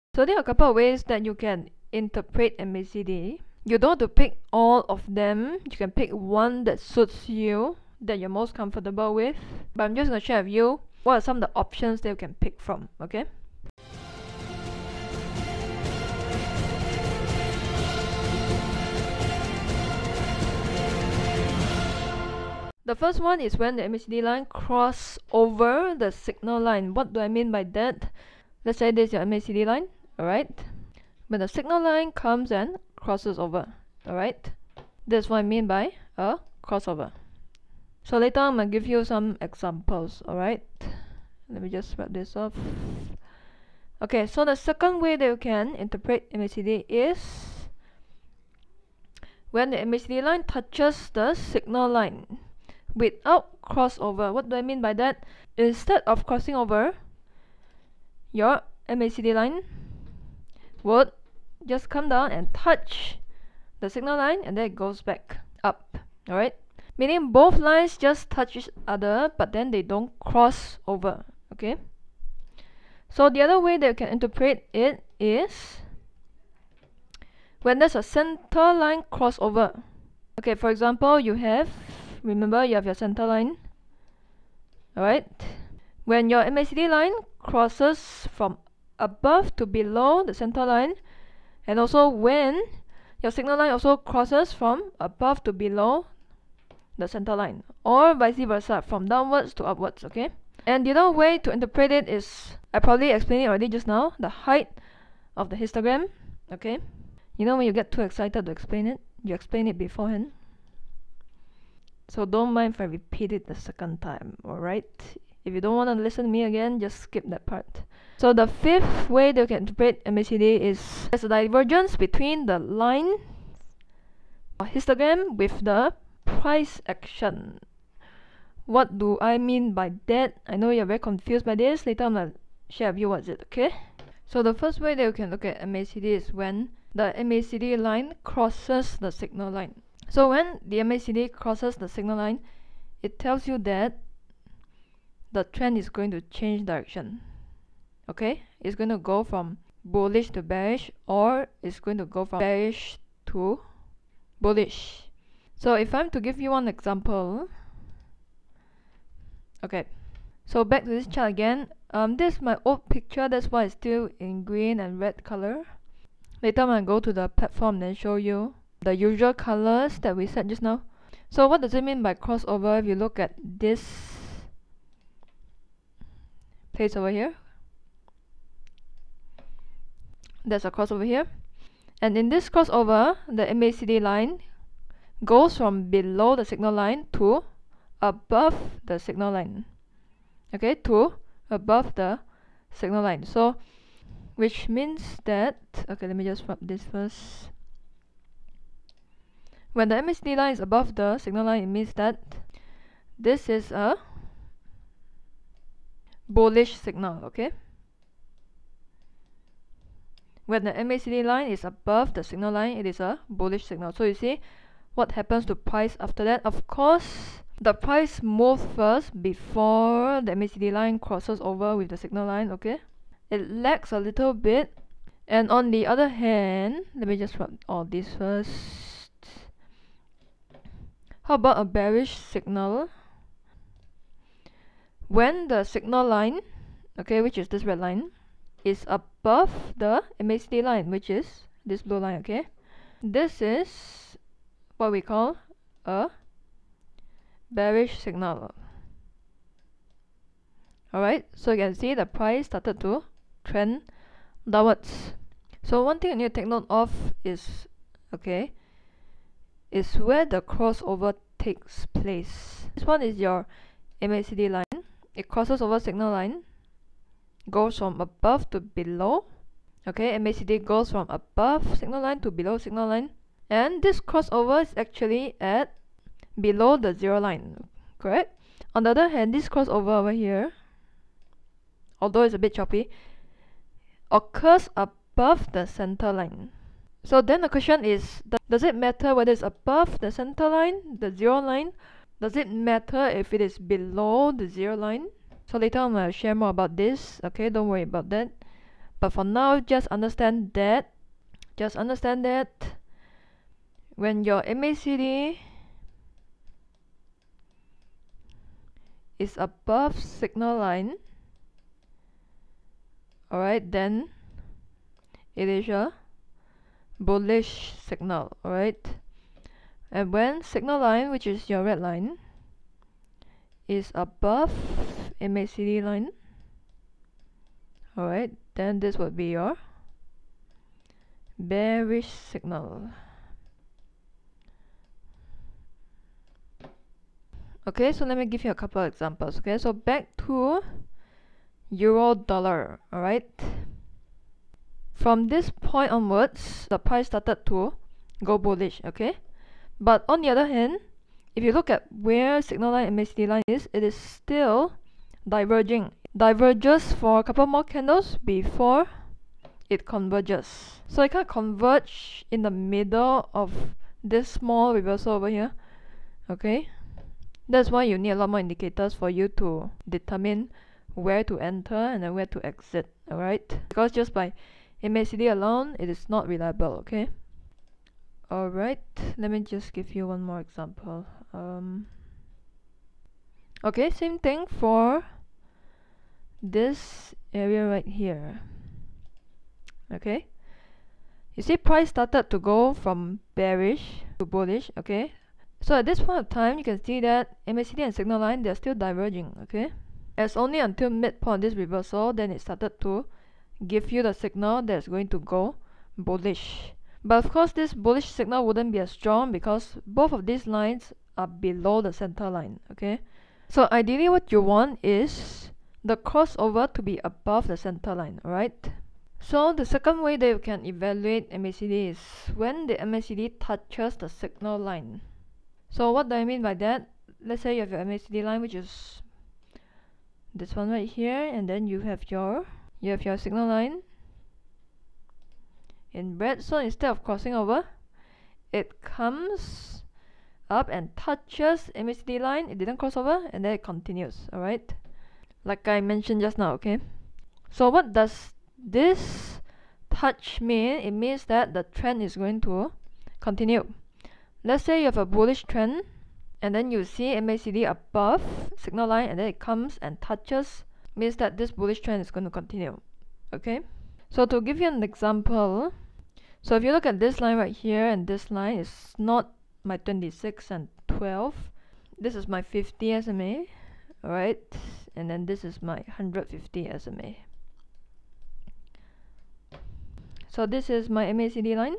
So there are a couple of ways that you can interpret MACD. You don't have to pick all of them. You can pick one that suits you, that you're most comfortable with. But I'm just going to share with you what are some of the options that you can pick from, okay? The first one is when the MACD line cross over the signal line. What do I mean by that? Let's say this is your MACD line, alright? When the signal line comes and crosses over, alright? That's what I mean by a crossover. So later I'm going to give you some examples, alright? Let me just wrap this up. Okay, so the second way that you can interpret MACD is when the MACD line touches the signal line without crossover. What do I mean by that? Instead of crossing over, your MACD line would just come down and touch the signal line, and then it goes back up, alright? Meaning both lines just touch each other, but then they don't cross over, okay? So the other way that you can interpret it is when there's a center line crossover. Okay, for example, remember you have your center line, alright? When your MACD line crosses from above to below the center line, and also when your signal line also crosses from above to below the center line, or vice versa, from downwards to upwards, okay? And the other way to interpret it is, I probably explained it already just now, the height of the histogram, okay? You know when you get too excited to explain it, you explain it beforehand. So don't mind if I repeat it the second time, alright? If you don't want to listen to me again, just skip that part. So the fifth way that you can interpret MACD is there's a divergence between the line or histogram with the price action. What do I mean by that? I know you're very confused by this. Later I'm going to share with you what is it, okay? So the first way that you can look at MACD is when the MACD line crosses the signal line. So when the MACD crosses the signal line, it tells you that the trend is going to change direction. Okay? It's going to go from bullish to bearish, or it's going to go from bearish to bullish. So if I'm to give you one example, okay, so back to this chart again. This is my old picture, that's why it's still in green and red color. Later I'm going to go to the platform and show you the usual colors that we set just now. So what does it mean by crossover? If you look at this place over here, there's a crossover here, and in this crossover the MACD line goes from below the signal line to above the signal line, okay, to above the signal line. So which means that, okay, let me just wrap this first. When the MACD line is above the signal line, it means that this is a bullish signal, okay? When the MACD line is above the signal line, it is a bullish signal. So you see what happens to price after that. Of course, the price moves first before the MACD line crosses over with the signal line, okay? It lags a little bit. And on the other hand, let me just write all this first. How about a bearish signal? When the signal line, okay, which is this red line, is above the MACD line, which is this blue line, okay? This is what we call a bearish signal. Alright, so you can see the price started to trend downwards. So one thing you need to take note of is, okay, is where the crossover takes place. This one is your MACD line. It crosses over signal line, goes from above to below. Okay, MACD goes from above signal line to below signal line, and this crossover is actually at below the zero line, correct? On the other hand, this crossover over here, although it's a bit choppy, occurs above the center line. So then the question is, does it matter whether it's above the center line, the zero line? Does it matter if it is below the zero line? So later I'm going to share more about this, okay, don't worry about that. But for now, just understand that when your MACD is above signal line, alright, then it is a bullish signal, alright. And when signal line, which is your red line, is above MACD line, alright, then this would be your bearish signal. Okay, so let me give you a couple of examples. Okay, so back to euro dollar, alright. From this point onwards, the price started to go bullish, okay. But on the other hand, if you look at where signal line and MACD line is, it is still diverging. Diverges for a couple more candles before it converges. So it can't converge in the middle of this small reversal over here, okay. That's why you need a lot more indicators for you to determine where to enter and then where to exit, alright? Because just by MACD alone, it is not reliable, okay? Alright, let me just give you one more example. Okay, same thing for this area right here. Okay? You see price started to go from bearish to bullish, okay? So at this point of time, you can see that MACD and signal line, they're still diverging, okay? It's only until midpoint this reversal, then it started to give you the signal that's going to go bullish. But of course, this bullish signal wouldn't be as strong because both of these lines are below the center line, okay? So ideally what you want is the crossover to be above the center line, alright? So the second way that you can evaluate MACD is when the MACD touches the signal line. So what do I mean by that? Let's say you have your MACD line, which is this one right here, and then you have your signal line in red. So instead of crossing over, it comes up and touches MACD line. It didn't cross over, and then it continues. Alright, like I mentioned just now. Okay. So what does this touch mean? It means that the trend is going to continue. Let's say you have a bullish trend and then you see MACD above signal line and then it comes and touches, means that this bullish trend is going to continue. Okay, so to give you an example, so if you look at this line right here, and this line is not my 26 and 12, this is my 50 SMA, alright, and then this is my 150 SMA. So this is my MACD line.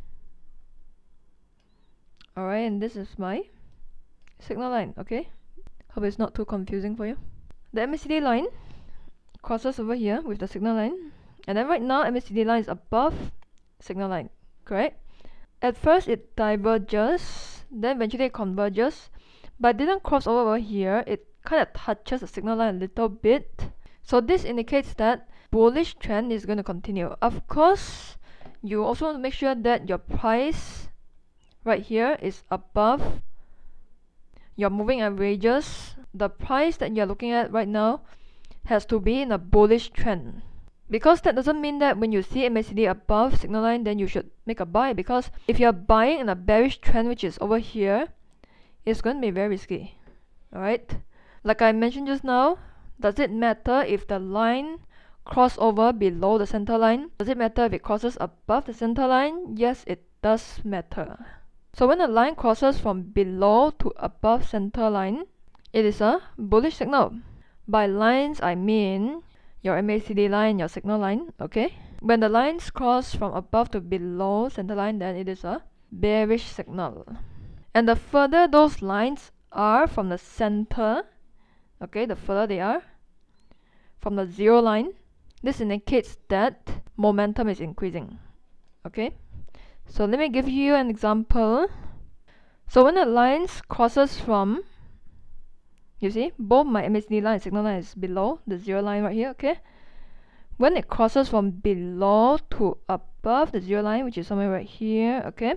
Alright, and this is my signal line, okay? Hope it's not too confusing for you. The MACD line crosses over here with the signal line, and then right now MACD line is above signal line, correct? At first it diverges, then eventually it converges, but it didn't cross over here. It kind of touches the signal line a little bit. So this indicates that bullish trend is going to continue. Of course, you also want to make sure that your price right here is above your moving averages. The price that you're looking at right now has to be in a bullish trend, because that doesn't mean that when you see MACD above signal line then you should make a buy, because if you're buying in a bearish trend, which is over here, it's going to be very risky. Alright, like I mentioned just now, does it matter if the line cross over below the center line? Does it matter if it crosses above the center line? Yes, it does matter. So when a line crosses from below to above center line, it is a bullish signal. By lines, I mean your MACD line, your signal line, okay? When the lines cross from above to below center line, then it is a bearish signal. And the further those lines are from the center, okay, the further they are from the zero line, this indicates that momentum is increasing, okay? So let me give you an example. So when the lines crosses from, you see, both my MACD line and signal line is below the zero line right here, okay? When it crosses from below to above the zero line, which is somewhere right here, okay?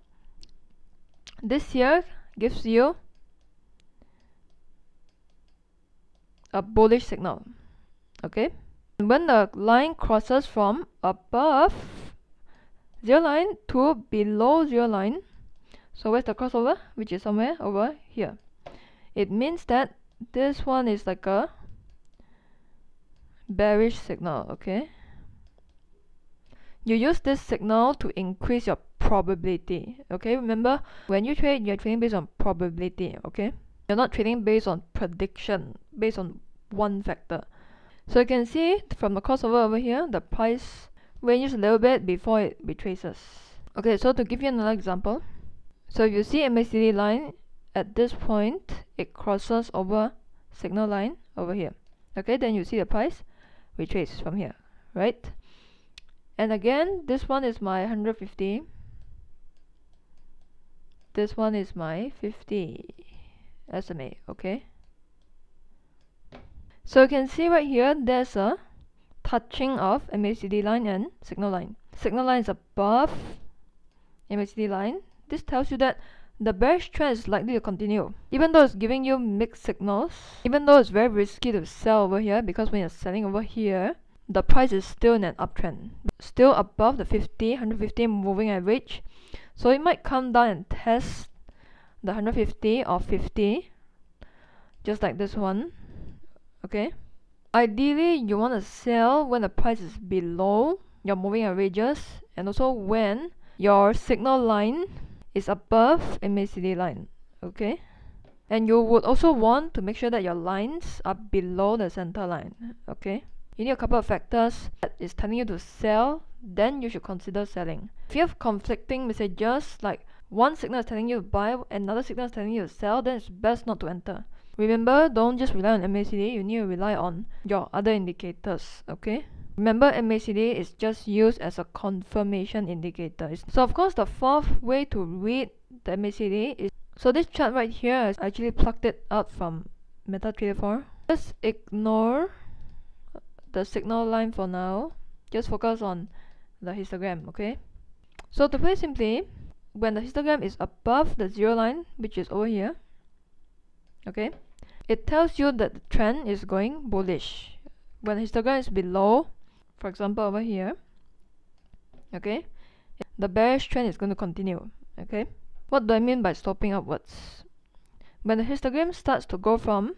This here gives you a bullish signal, okay? When the line crosses from above zero line to below zero line, so where's the crossover? Which is somewhere over here. It means that this one is like a bearish signal, okay? You use this signal to increase your probability, okay? Remember, when you trade, you're trading based on probability, okay? You're not trading based on prediction, based on one factor. So you can see from the crossover over here, the price ranges a little bit before it retraces. Okay, so to give you another example, so if you see MACD line at this point, it crosses over signal line over here. Okay, then you see the price retrace from here, right? And again, this one is my 150. This one is my 50 SMA, okay? So you can see right here, there's a touching of MACD line and signal line. Signal line is above MACD line. This tells you that the bearish trend is likely to continue. Even though it's giving you mixed signals, even though it's very risky to sell over here, because when you're selling over here, the price is still in an uptrend, still above the 150 moving average. So it might come down and test the 150 or 50, just like this one. Okay, ideally you want to sell when the price is below your moving averages, and also when your signal line is above MACD line, okay? And you would also want to make sure that your lines are below the center line, okay? You need a couple of factors that is telling you to sell, then you should consider selling. If you have conflicting messages, like one signal is telling you to buy, another signal is telling you to sell, then it's best not to enter. Remember, don't just rely on MACD, you need to rely on your other indicators, okay? Remember, MACD is just used as a confirmation indicator. So of course, the fourth way to read the MACD is, so this chart right here, I actually plucked it out from MetaTrader 4. Just ignore the signal line for now. Just focus on the histogram, okay? So to put it simply, when the histogram is above the zero line, which is over here, okay, it tells you that the trend is going bullish. When the histogram is below, for example over here, okay, the bearish trend is going to continue, okay? What do I mean by sloping upwards? When the histogram starts to go from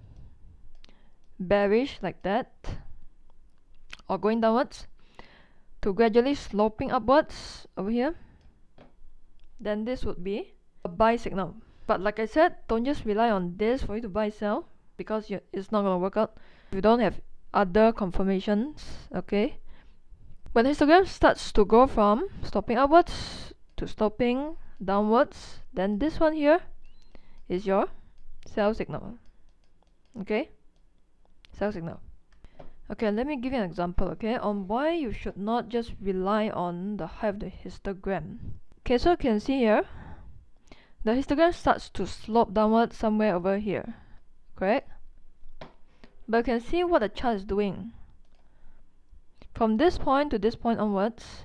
bearish like that, or going downwards, to gradually sloping upwards over here, then this would be a buy signal. But like I said, don't just rely on this for you to buy sell, because it's not going to work out if you don't have other confirmations, okay? When the histogram starts to go from sloping upwards to sloping downwards, then this one here is your sell signal, okay? Sell signal. Okay, let me give you an example, okay, on why you should not just rely on the height of the histogram. Okay, so you can see here, the histogram starts to slope downward somewhere over here, correct? But you can see what the chart is doing. From this point to this point onwards,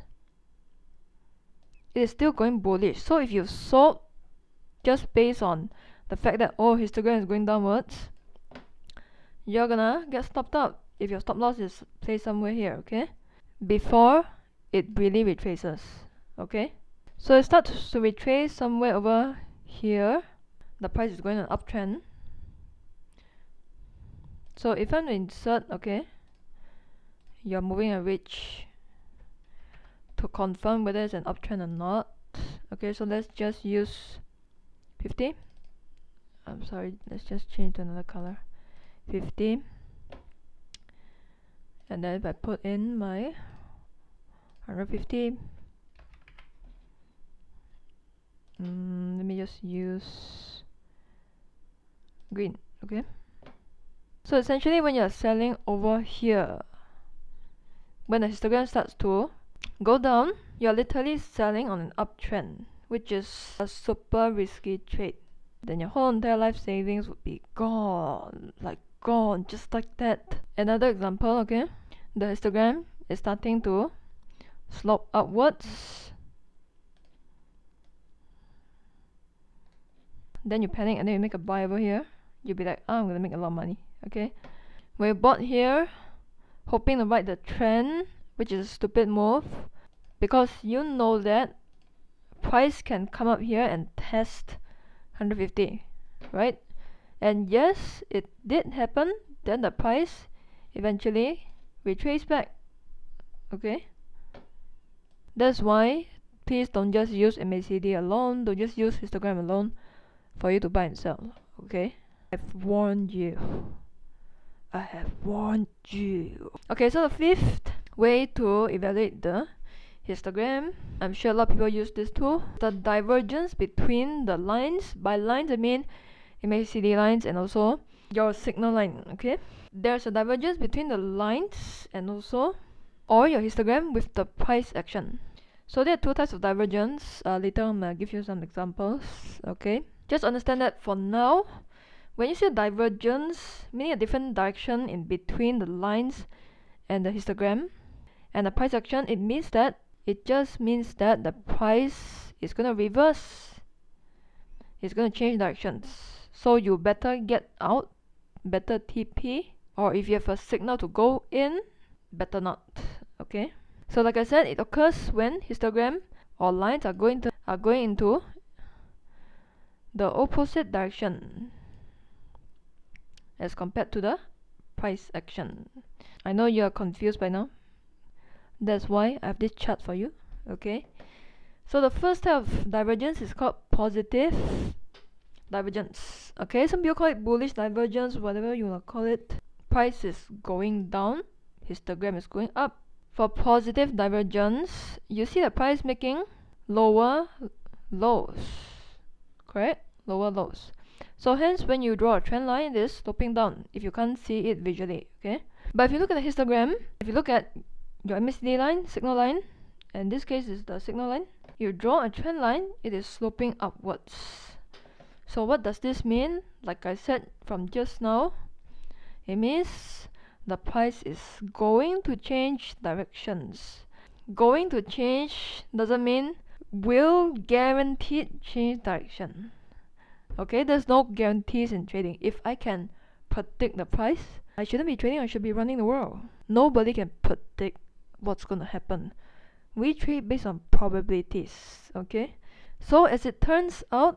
it is still going bullish. So if you sold just based on the fact that, oh, histogram is going downwards, you're gonna get stopped out if your stop loss is placed somewhere here, okay? Before it really retraces, okay? So it starts to retrace somewhere over here. The price is going on an uptrend. So if I'm to insert, okay, your moving average to confirm whether it's an uptrend or not. Okay, so let's just use 50. I'm sorry, let's just change to another color. 50. And then if I put in my 150, let me just use green, okay? So essentially when you're selling over here, when the histogram starts to go down, you're literally selling on an uptrend, which is a super risky trade. Then your whole entire life savings would be gone, like gone, just like that. Another example, okay, the histogram is starting to slope upwards. Then you panic and then you make a buy over here. You'll be like, oh, I'm gonna make a lot of money, okay? When you bought here, hoping to ride the trend, which is a stupid move, because you know that price can come up here and test 150, right? And yes, it did happen. Then the price eventually retraced back. Okay, that's why please don't just use MACD alone, don't just use histogram alone for you to buy and sell. Okay, I've warned you. I have warned you. Okay, so the fifth way to evaluate the histogram, I'm sure a lot of people use this tool, the divergence between the lines. By lines I mean MACD lines and also your signal line. Okay, there's a divergence between the lines and also or your histogram with the price action. So there are two types of divergence. Later on I'll give you some examples. Okay, just understand that for now, when you see a divergence, meaning a different direction in between the lines and the histogram and the price action, it just means that the price is going to reverse. It's going to change directions. So you better get out, better TP, or if you have a signal to go in, better not. Okay. So like I said, it occurs when histogram or lines are going into the opposite direction as compared to the price action. I know you are confused by now. That's why I have this chart for you. Okay. So the first type of divergence is called positive divergence. Okay, some people call it bullish divergence, whatever you want to call it. Price is going down, histogram is going up. For positive divergence, you see the price making lower lows, correct? Lower lows. So hence, when you draw a trend line, it is sloping down if you can't see it visually. Okay, but if you look at the histogram, if you look at your MACD line, signal line, and this case is the signal line, you draw a trend line, it is sloping upwards. So what does this mean? Like I said from just now, it means the price is going to change directions. Going to change doesn't mean will guaranteed change direction. Okay, there's no guarantees in trading. If I can predict the price, I shouldn't be trading, I should be running the world. Nobody can predict what's gonna happen. We trade based on probabilities. Okay, so as it turns out,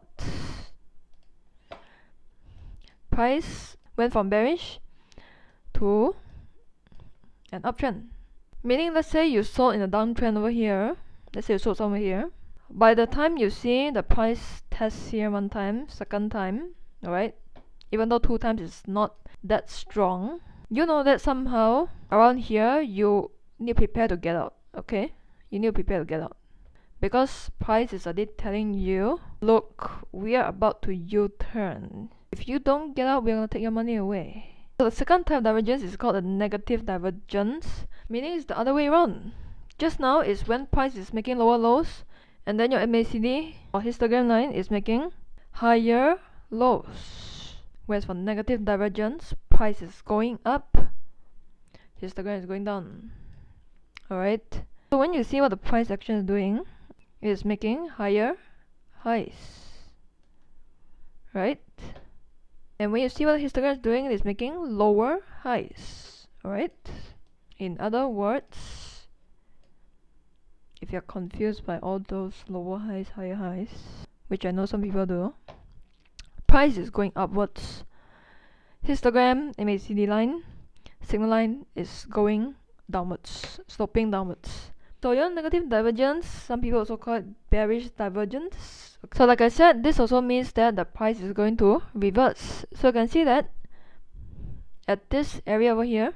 price went from bearish to an uptrend. Meaning, let's say you sold in a downtrend over here. Let's say you sold somewhere here. By the time you see the price test here one time, second time, alright, even though two times is not that strong, you know that somehow around here you need to prepare to get out. Okay, you need to prepare to get out, because price is already telling you, look, we are about to U-turn. If you don't get out, we're gonna take your money away. So the second type of divergence is called a negative divergence, meaning it's the other way around. Just now is when price is making lower lows, and then your MACD or histogram line is making higher lows. Whereas for negative divergence, price is going up, histogram is going down. Alright. So when you see what the price action is doing, it is making higher highs. Right? And when you see what the histogram is doing, it is making lower highs. Alright? In other words, if you're confused by all those lower highs, higher highs, which I know some people do, price is going upwards. Histogram, MACD line, signal line is going downwards, sloping downwards. So your negative divergence, some people also call it bearish divergence. So like I said, this also means that the price is going to reverse. So you can see that at this area over here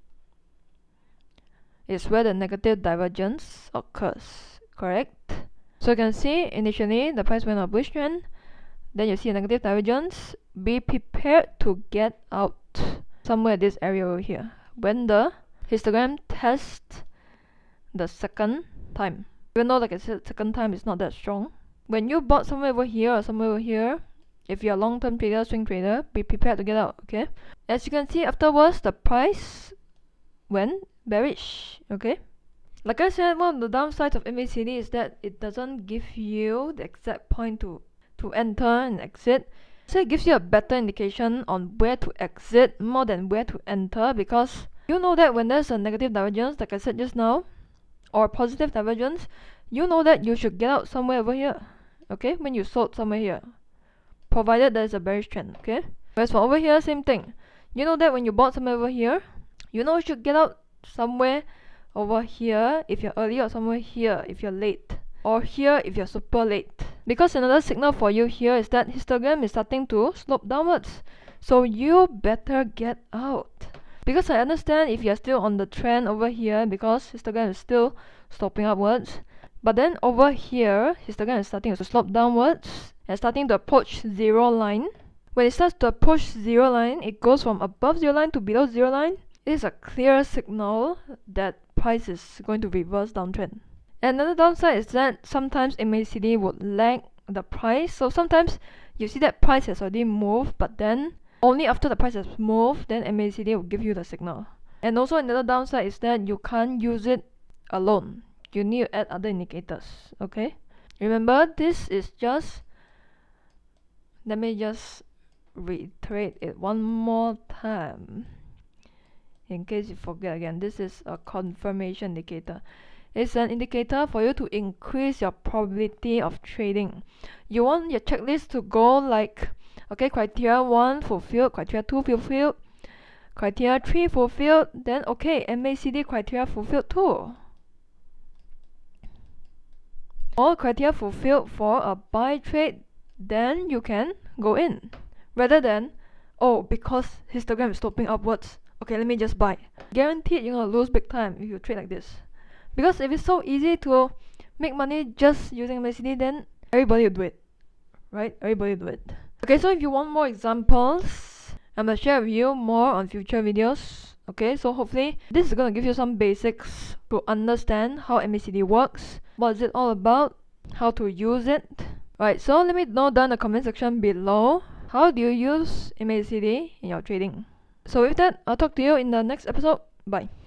is where the negative divergence occurs, correct? So you can see initially the price went on a bullish trend, then you see a negative divergence. Be prepared to get out somewhere this area over here when the histogram tests the second time. Even though, like I said, second time is not that strong. When you bought somewhere over here or somewhere over here, if you're a long-term trader, swing trader, be prepared to get out. Okay, as you can see, afterwards the price went bearish. Okay, like I said, one of the downsides of MACD is that it doesn't give you the exact point to enter and exit. So it gives you a better indication on where to exit more than where to enter, because You know that when there's a negative divergence, like I said just now, or positive divergence, you know that you should get out somewhere over here, okay, when you sold somewhere here, provided there's a bearish trend, okay. Whereas for over here, same thing. You know that when you bought somewhere over here, you know you should get out somewhere over here if you're early, or somewhere here if you're late, or here if you're super late. Because another signal for you here is that histogram is starting to slope downwards, so you better get out. Because I understand if you're still on the trend over here, because histogram is still sloping upwards, but then over here histogram is starting to slope downwards and starting to approach zero line. When it starts to approach zero line, it goes from above zero line to below zero line. It is a clear signal that price is going to reverse downtrend. Another downside is that sometimes MACD would lag the price. So sometimes you see that price has already moved, but then only after the price has moved, then MACD will give you the signal. And also another downside is that you can't use it alone. You need to add other indicators, okay? Remember, this is just, let me just reiterate it one more time in case you forget again. This is a confirmation indicator. It's an indicator for you to increase your probability of trading. You want your checklist to go like, okay, criteria 1 fulfilled, criteria 2 fulfilled, criteria 3 fulfilled, then okay, MACD criteria fulfilled too. All criteria fulfilled for a buy trade, then you can go in. Rather than, oh, because histogram is sloping upwards, okay, let me just buy. Guaranteed you're gonna lose big time if you trade like this. Because if it's so easy to make money just using MACD, then everybody will do it, right? Everybody will do it. Okay, so if you want more examples, I'm gonna share with you more on future videos. Okay, so hopefully this is gonna give you some basics to understand how MACD works, what is it all about, how to use it. Right, so let me know down in the comment section below, how do you use MACD in your trading? So with that, I'll talk to you in the next episode. Bye.